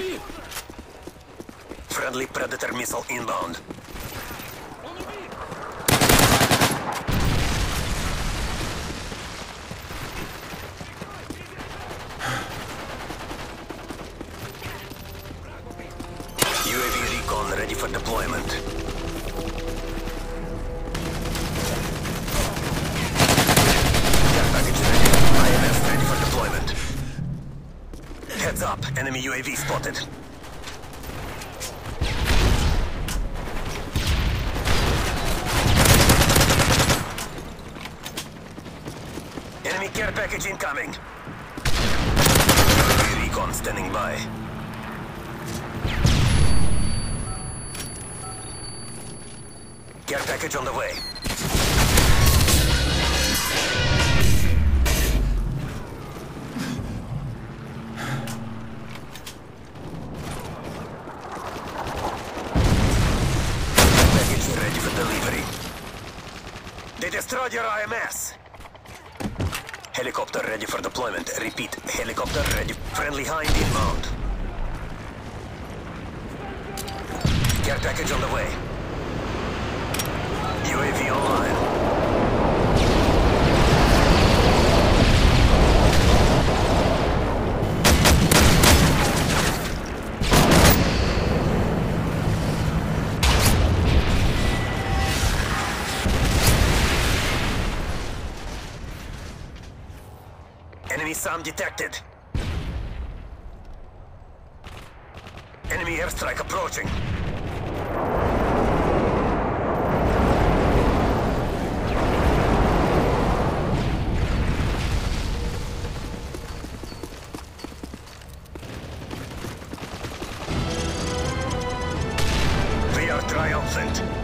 Friendly Predator missile inbound. UAV recon ready for deployment. Care package ready. IMS ready for deployment. Heads up, enemy UAV spotted. Enemy care package incoming. UAV recon standing by. Care package on the way. Package ready for delivery. They destroyed your IMS. Helicopter ready for deployment. Repeat, helicopter ready. Friendly Hind inbound. Care package on the way. UAV online. Enemy SAM detected. Enemy airstrike approaching. We are triumphant.